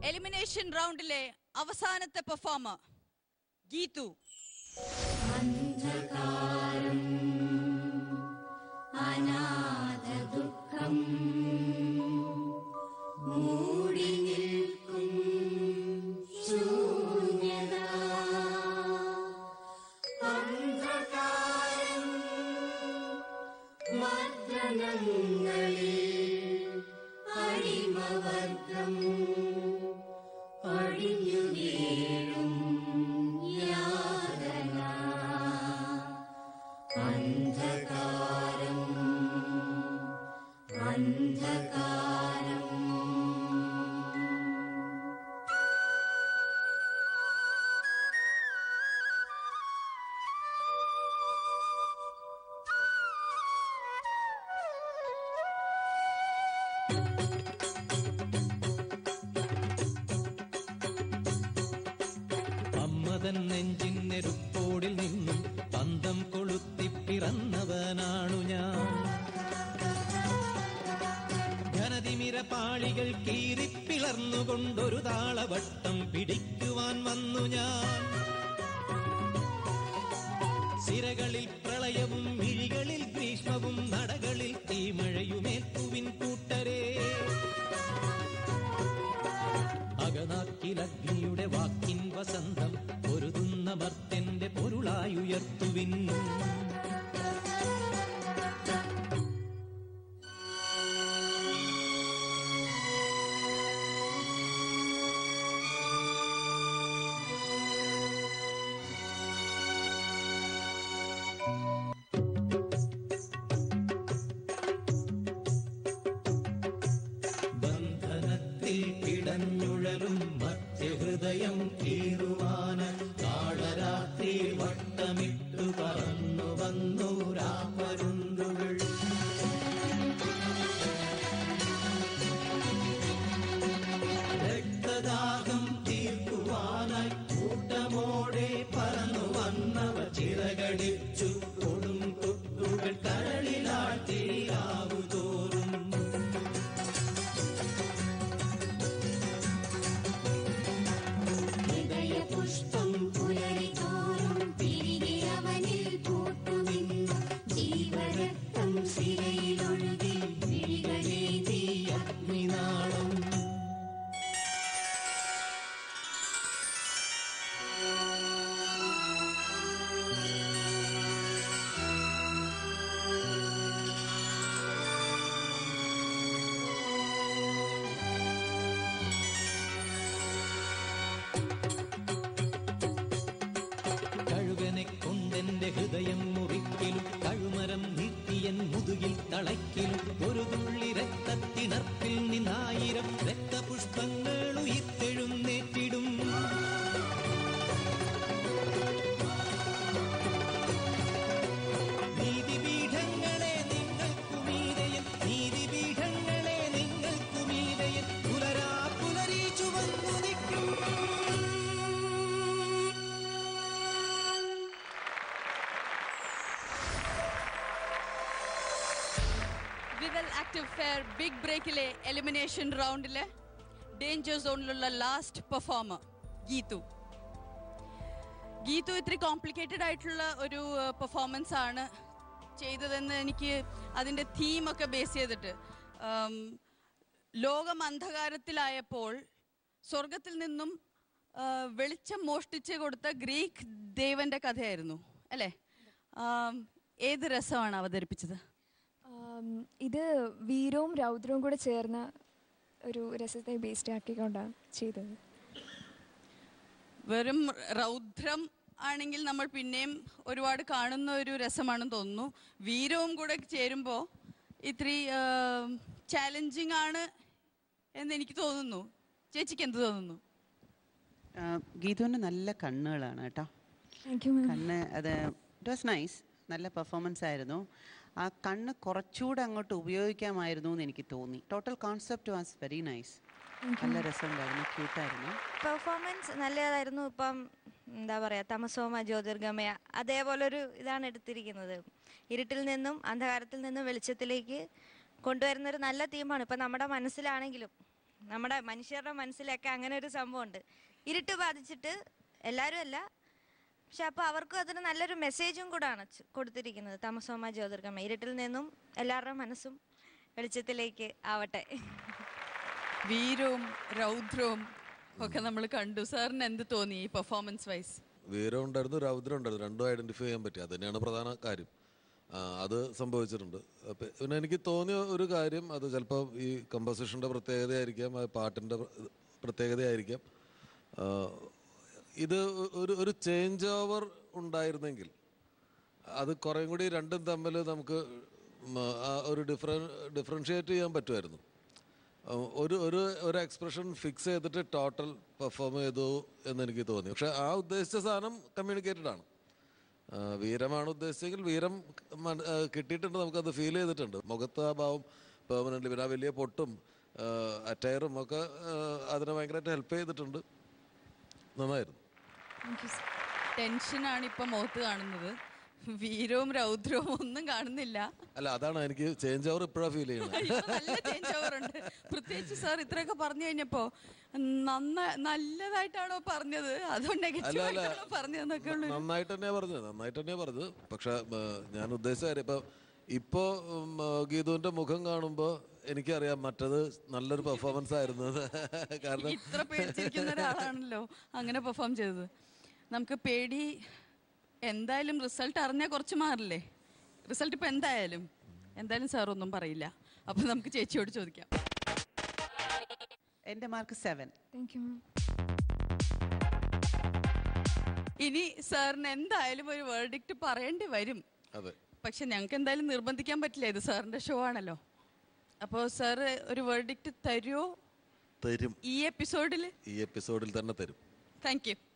Elimination റൗണ്ടിലെ അവസാനത്തെ performer Geethu. അന്ധകാരം അനാഥ ദുഃഖം മൂടി നിൽക്കും ശൂന്യത. അന്ധകാരം മദ്രണങ്ങളിൽ അടിമവർഗം അടിഞ്ഞു വീഴും യാതന. അന്ധകാരം അന്ധകാരം. അമ്മതൻ നെഞ്ചിന്നെരുപ്പോടിൽ നിന്നും പന്തം കൊളുത്തി പിറന്നവനാണു ഞാൻ. ഘനതിമിര പാളികൾ കീറിപ്പിളർന്നുകൊണ്ടൊരു താളവട്ടം പിടിക്കുവാൻ വന്നു ഞാൻ. സിരകളിൽ പ്രളയവും മിഴികളിൽ ഗ്രീഷ്മവും നടകളിൽ തീമഴയുമേൽക്കുവിൻ കൂട്ടരേ. അകനാക്കിലഗ്നിയുടെ വാക്കിൻ വസന്തം പൊരുതുന്ന മർത്യന്റെ പൊരുളായുയർത്തുവിൻ. ബന്ധനത്തിൽ പിടഞ്ഞുഴലും മധ്യഹൃദയം കീറുവാന കാളരാത്രി വട്ടമിട്ടു പറന്നു വന്നു രാപ്പരുന്തുകൾ. രക്തദാഹം തീർക്കുവാനായി കൂട്ടമോടെ പറന്നു വന്നവ ചിറകടിച്ചു കൊടും കൊത്തുകൾ കരളിലാട്ടിയാവുതോറും. പുഷ്പം പുലരിതോറും തിരികെ അവനിൽ പൂത്തുനിന്നു. ജീവരക്തം സിരയിലൊഴുകി വിഴികളേന്തി അഗ്നിനാളം. കൊണ്ടെന്റെ ഹൃദയം മുറിക്കിലും കഴുമരം നീട്ടിയൻ മുതുകിൽ തളയ്ക്കിലും ഒരു തുള്ളി രക്തത്തിണർപ്പിൽ നിന്നായിരം രക്തപുഷ്പങ്ങൾ ഉയിർത്തെഴുന്നേറ്റിടും. നീതിപീഠങ്ങളെ നിങ്ങൾക്കുമീതയൻ, നീതിപീഠങ്ങളെ നിങ്ങൾക്കുമീതയൻ പുലരാ പുലരി ചുവന്നു നിൽക്കും. വിവൽ ആക്റ്റീവ് ഫെയർ ബിഗ് ബ്രേക്കിലെ എലിമിനേഷൻ റൗണ്ടിലെ ഡേഞ്ചർ സോണിലുള്ള ലാസ്റ്റ് പെർഫോമർ ഗീതു. ഗീതു ഇത്തിരി കോംപ്ലിക്കേറ്റഡ് ആയിട്ടുള്ള ഒരു പെർഫോമൻസ് ആണ് ചെയ്തതെന്ന് എനിക്ക് അതിൻ്റെ തീമൊക്കെ ബേസ് ചെയ്തിട്ട്. ലോകം അന്ധകാരത്തിലായപ്പോൾ സ്വർഗത്തിൽ നിന്നും വെളിച്ചം മോഷ്ടിച്ച് കൊടുത്ത ഗ്രീക്ക് ദേവന്റെ കഥയായിരുന്നു അല്ലേ? ഏത് രസമാണ് അവതരിപ്പിച്ചത്? ഇത് വീരവും രൗദ്രവും കൂടെ ചേർന്ന ഒരു രസത്തെ ബേസ്ഡ് ആക്കിക്കൊണ്ടാണ് ചെയ്തത്. വെറും രൗദ്രം ആണെങ്കിൽ നമ്മൾ പിന്നെയും ഒരുപാട് കാണുന്ന ഒരു രസമാണെന്ന് തോന്നുന്നു. വീരവും കൂടെ ചേരുമ്പോൾ ഇത്തിരി ചാലഞ്ചിങ് ആണ് എന്ന് എനിക്ക് തോന്നുന്നു. ചേച്ചിക്ക് എന്ത് തോന്നുന്നു? ഗീതുവിന് നല്ല കണ്ണുകളാണ് കേട്ടോ. കണ്ണ് അത് ഇറ്റ് വാസ് നൈസ്. നല്ല പെർഫോമൻസ് ആയിരുന്നു. ആ കണ്ണ് കുറച്ചുകൂടെ അങ്ങോട്ട് ഉപയോഗിക്കാമായിരുന്നു എന്ന് എനിക്ക് തോന്നി. Total concept was very nice. നല്ല രസമുണ്ടായിരുന്നു, ക്യൂട്ടായിരുന്നു. പെർഫോമൻസ് നല്ലതായിരുന്നു. ഇപ്പം എന്താ പറയുക, തമസോമ ജ്യോതിർഗമയ അതേപോലൊരു ഇതാണ് എടുത്തിരിക്കുന്നത്. ഇരുട്ടിൽ നിന്നും അന്ധകാരത്തിൽ നിന്നും വെളിച്ചത്തിലേക്ക് കൊണ്ടുവരുന്നൊരു നല്ല തീമാണ്. ഇപ്പം നമ്മുടെ മനസ്സിലാണെങ്കിലും നമ്മുടെ മനുഷ്യരുടെ മനസ്സിലൊക്കെ അങ്ങനെ ഒരു സംഭവമുണ്ട്. ഇരുട്ട് ബാധിച്ചിട്ട് എല്ലാവരും അല്ല, പക്ഷെ അപ്പോൾ അവർക്കും അതിന് നല്ലൊരു മെസ്സേജും കൂടാണ് കൊടുത്തിരിക്കുന്നത്. തമസോമ ജ്യോതിർഗമയ, ഇരുട്ടിൽ നിന്നും എല്ലാവരുടെയും മനസ്സും വെളിച്ചത്തിലേക്ക് ആവട്ടെ. വീരവും രൗദ്രവും ഒക്കെ നമ്മൾ കണ്ടു. സാറിന് എന്ത് തോന്നി ഈ പെർഫോമൻസ് വൈസ്? വീരം ഉണ്ടായിരുന്നു, രൗദ്രം ഉണ്ടായിരുന്നു, രണ്ടും ഐഡന്റിഫൈ ചെയ്യാൻ പറ്റി. അത് തന്നെയാണ് പ്രധാന കാര്യം. അത് സംഭവിച്ചിട്ടുണ്ട്. പിന്നെ എനിക്ക് തോന്നിയ ഒരു കാര്യം, അത് ചിലപ്പോൾ ഈ കമ്പോസിഷൻ്റെ പ്രത്യേകതയായിരിക്കാം, പാട്ടിൻ്റെ പ്രത്യേകതയായിരിക്കാം, ഇത് ഒരു ചേഞ്ച് ഓവർ ഉണ്ടായിരുന്നെങ്കിൽ അത് കുറേ കൂടി രണ്ടും തമ്മിൽ നമുക്ക് ഒരു ഡിഫറൻഷിയേറ്റ് ചെയ്യാൻ പറ്റുമായിരുന്നു. ഒരു എക്സ്പ്രഷൻ ഫിക്സ് ചെയ്തിട്ട് ടോട്ടൽ പെർഫോം ചെയ്തു എന്നെനിക്ക് തോന്നി. പക്ഷെ ആ ഉദ്ദേശിച്ച സാധനം കമ്മ്യൂണിക്കേറ്റഡ് ആണ്. വീരമാണ് ഉദ്ദേശിച്ചെങ്കിൽ വീരം കിട്ടിയിട്ടുണ്ട്, നമുക്കത് ഫീൽ ചെയ്തിട്ടുണ്ട്. മുഖത്ത് ആ ഭാവം പെർമനൻ്റ്, പിന്നെ ആ വലിയ പൊട്ടും അറ്റയറും ഒക്കെ അതിനെ ഭയങ്കരമായിട്ട് ഹെൽപ്പ് ചെയ്തിട്ടുണ്ട്. നന്നായിരുന്നു. ടെൻഷനാണ് ഇപ്പം മുഖത്ത് കാണുന്നത്, വീരവും രൗദ്രവും ഒന്നും കാണുന്നില്ല. അല്ല, അതാണ് എനിക്ക് ചേഞ്ച് ഓവർ ഇപ്പോഴാണ് ഫീൽ ചെയ്യുന്നത്. നല്ല ചേഞ്ച് ഓവർ ഉണ്ട്. പ്രത്യേകിച്ച് സാർ ഇത്രയൊക്കെ പറഞ്ഞു കഴിഞ്ഞപ്പോ നല്ലതായിട്ടാണോ പറഞ്ഞത് അതോ നെഗറ്റീവായിട്ടാണോ പറഞ്ഞതെന്നൊക്കെ ഉള്ളു. നന്നായിട്ട് തന്നെയാ പറഞ്ഞത്. പക്ഷെ ഞാൻ ഉദ്ദേശിച്ച കാര്യം ഇപ്പോ ഗീതുവിന്റെ മുഖം കാണുമ്പോ എനിക്കറിയാം മറ്റത് നല്ലൊരു പെർഫോമൻസ് ആയിരുന്നു. കാരണം ഇത്ര പേടിച്ചിരിക്കുന്ന ഒരാളാണല്ലോ അങ്ങനെ പെർഫോം ചെയ്തത്. നമുക്ക് പേടി എന്തായാലും റിസൾട്ട് അറിഞ്ഞാൽ കുറച്ച് മാറില്ലേ? റിസൾട്ട് ഇപ്പം എന്തായാലും സാർ ഒന്നും പറയില്ല. അപ്പം നമുക്ക് ചേച്ചിയോട് ചോദിക്കാം. എൻ്റെ മാർക്ക് 7. ഇനി സാറിന് എന്തായാലും ഒരു വേർഡിക്റ്റ് പറയേണ്ടി വരും. പക്ഷെ ഞങ്ങൾക്ക് എന്തായാലും നിർബന്ധിക്കാൻ പറ്റില്ല, ഇത് സാറിന്റെ ഷോ ആണല്ലോ. അപ്പോൾ സാർ ഒരു വേർഡിക്റ്റ് തരുമോ? തരും. ഈ എപ്പിസോഡിൽ തന്നെ തരും. Thank U.